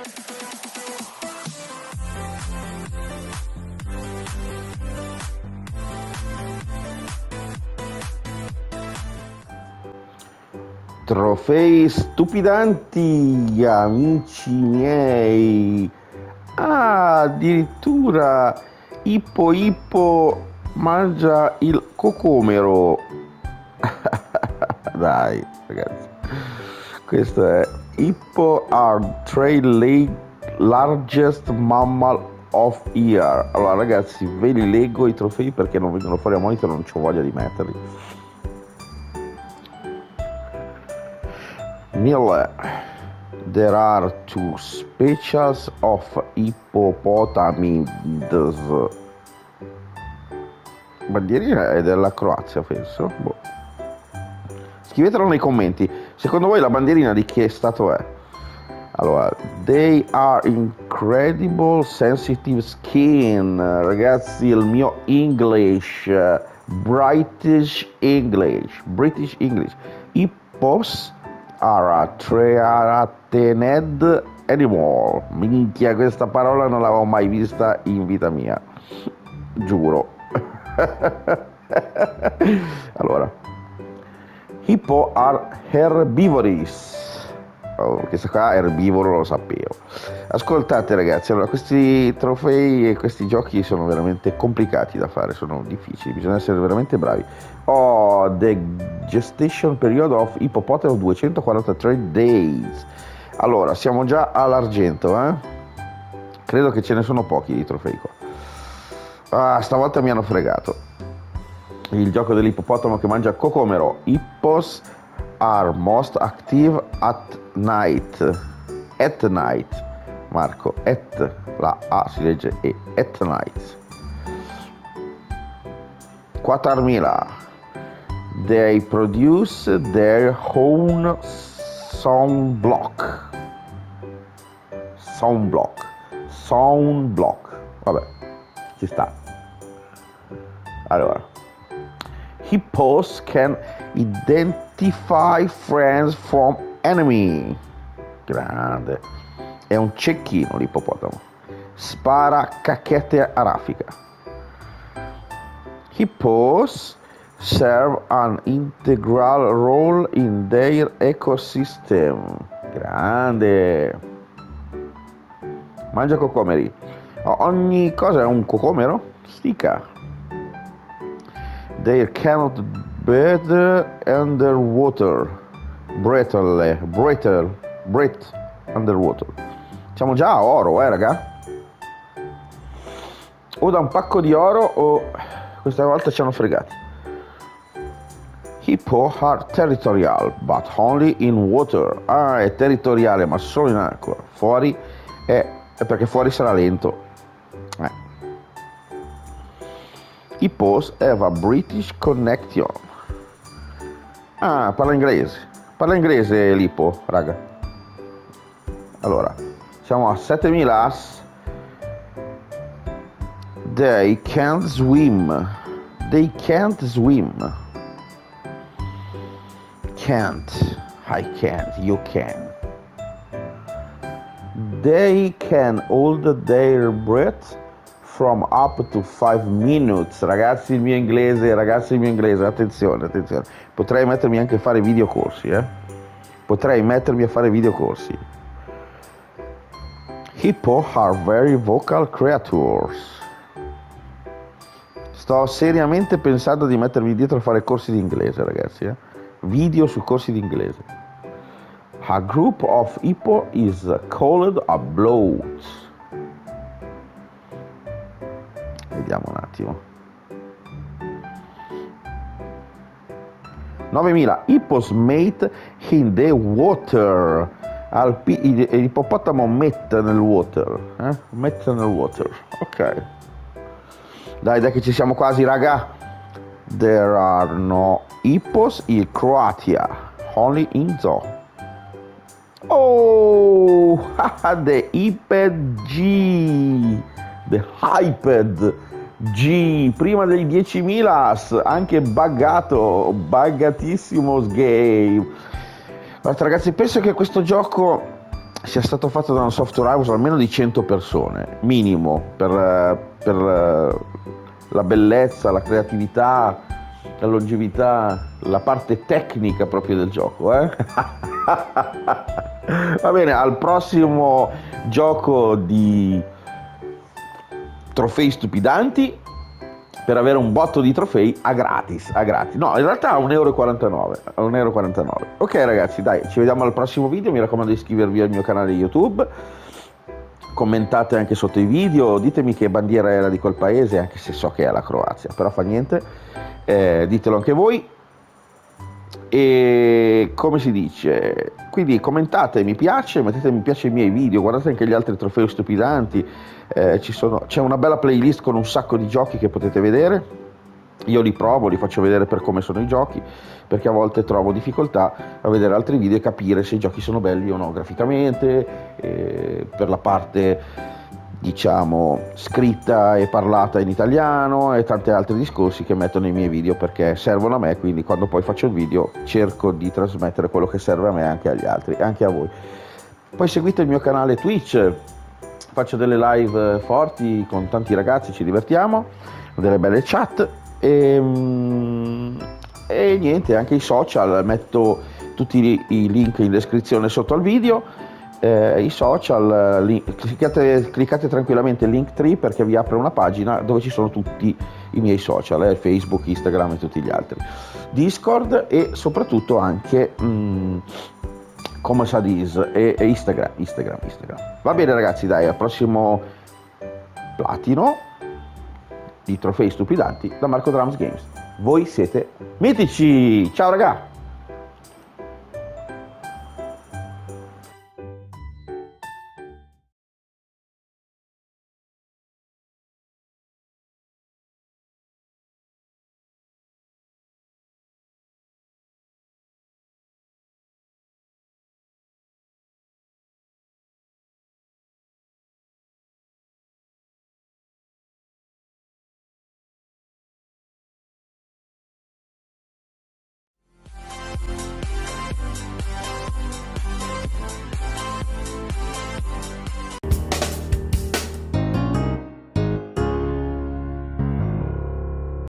Trofei stupidanti, amici miei. Ah, addirittura Ippo mangia il cocomero. Dai, ragazzi. Questo è Hippo are three largest mammal of year. Allora, ragazzi, ve li leggo i trofei perché non vengono fuori a monitor, non c'ho voglia di metterli. 1000. There are two species of hippopotamids. Bandierina è della Croazia, penso. Boh. Scrivetelo nei commenti. Secondo voi la bandierina di che stato è? Allora, they are incredible sensitive skin. Ragazzi, il mio English, British English. Hippos are a threatened animal. Minchia, questa parola non l'avevo mai vista in vita mia. Giuro. Allora, hippo are herbivorous. Oh, questa qua erbivoro lo sapevo. Ascoltate, ragazzi, allora questi trofei e questi giochi sono veramente complicati da fare, sono difficili, bisogna essere veramente bravi. Oh, the gestation period of hippopotamo 243 days. Allora, siamo già all'argento, Credo che ce ne sono pochi di trofei qua. Ah, stavolta mi hanno fregato. Il gioco dell'ippopotamo che mangia cocomero. Hippos are most active at night. At night. Marco, la A si legge E. At night. 4000. They produce their own sound block. Vabbè, ci sta. Allora, hippos can identify friends from enemy. Grande. È un cecchino l'ippopotamo. Spara cacchette a raffica. Hippos serve an integral role in their ecosystem. Grande. Mangia cocomeri. Ogni cosa è un cocomero? Stica. They cannot breathe underwater. Breathe underwater. Siamo già a oro, raga. O da un pacco di oro o questa volta ci hanno fregati. Hippo are territorial, but only in water. Ah, è territoriale, ma solo in acqua. Fuori è perché fuori sarà lento. Hippos have a British connection. Ah, parla inglese. Parla inglese l'Hippo, raga. Allora, siamo a 7000 as. They can't swim. Can't. I can't. You can. They can hold their breath from up to 5 minutes. Ragazzi, il mio inglese, attenzione. Potrei mettermi anche a fare videocorsi, Hippo are very vocal creatures. Sto seriamente pensando di mettermi dietro a fare corsi di inglese, ragazzi, Video su corsi di inglese. A group of hippo is called a bloat. Vediamo un attimo. 9000. Hippos mate in the water. L'ippopotamo mette nel water. Ok. Dai che ci siamo quasi, raga. There are no hippos in Croatia. Only in zoo. Oh, the Hyped G. The Hyped G. Prima dei 10.000, anche buggatissimo game. Guarda, ragazzi, penso che questo gioco sia stato fatto da un software house almeno di 100 persone, minimo, per la bellezza, la creatività, la longevità, la parte tecnica proprio del gioco, Va bene, al prossimo gioco di trofei stupidanti, per avere un botto di trofei a gratis. No, in realtà a 1,49 €. Ok ragazzi, dai, ci vediamo al prossimo video. Mi raccomando di iscrivervi al mio canale YouTube, commentate anche sotto i video, ditemi che bandiera era di quel paese, anche se so che è la Croazia, però fa niente, ditelo anche voi. E come si dice, quindi commentate, mi piace, mettete mi piace ai miei video, guardate anche gli altri trofei stupidanti, c'è una bella playlist con un sacco di giochi che potete vedere. Io li provo, li faccio vedere per come sono i giochi, perché a volte trovo difficoltà a vedere altri video e capire se i giochi sono belli o no graficamente, per la parte diciamo scritta e parlata in italiano e tanti altri discorsi che metto nei miei video, perché servono a me, quindi quando poi faccio il video cerco di trasmettere quello che serve a me anche agli altri, anche a voi. Poi seguite il mio canale Twitch, faccio delle live forti con tanti ragazzi, ci divertiamo, delle belle chat e niente, anche i social, metto tutti i link in descrizione sotto al video. I social, cliccate tranquillamente il Linktree perché vi apre una pagina dove ci sono tutti i miei social, Facebook, Instagram e tutti gli altri, Discord e soprattutto anche come Sadis e Instagram. Va bene ragazzi, dai, al prossimo platino di trofei stupidanti da Marco Drums Games. Voi siete mitici, ciao raga!